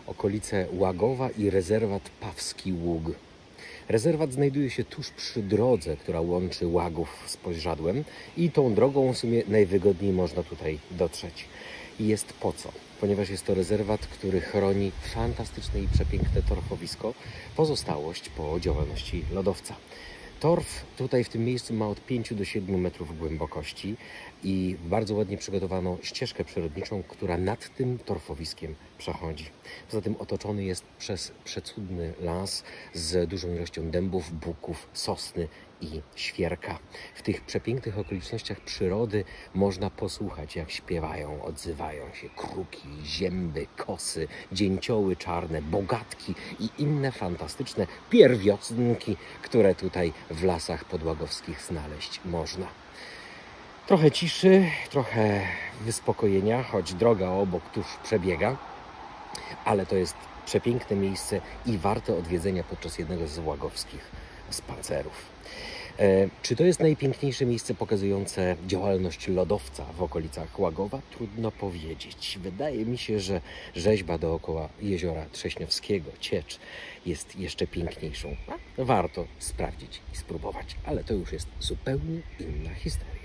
okolice Łagowa i rezerwat Pawski Ług. Rezerwat znajduje się tuż przy drodze, która łączy Łagów z Podżadłem i tą drogą w sumie najwygodniej można tutaj dotrzeć. I jest po co? Ponieważ jest to rezerwat, który chroni fantastyczne i przepiękne torfowisko, pozostałość po działalności lodowca. Torf tutaj w tym miejscu ma od 5 do 7 metrów głębokości i bardzo ładnie przygotowano ścieżkę przyrodniczą, która nad tym torfowiskiem przechodzi. Poza tym otoczony jest przez przecudny las z dużą ilością dębów, buków, sosny i świerka. W tych przepięknych okolicznościach przyrody można posłuchać, jak śpiewają, odzywają się kruki, zięby, kosy, dzięcioły czarne, bogatki i inne fantastyczne pierwiosnki, które tutaj w lasach podłagowskich znaleźć można. Trochę ciszy, trochę wyspokojenia, choć droga obok tuż przebiega, ale to jest przepiękne miejsce i warte odwiedzenia podczas jednego z łagowskich spacerów. Czy to jest najpiękniejsze miejsce pokazujące działalność lodowca w okolicach Łagowa? Trudno powiedzieć. Wydaje mi się, że rzeźba dookoła jeziora Trześniowskiego, Ciecz, jest jeszcze piękniejszą. Warto sprawdzić i spróbować, ale to już jest zupełnie inna historia.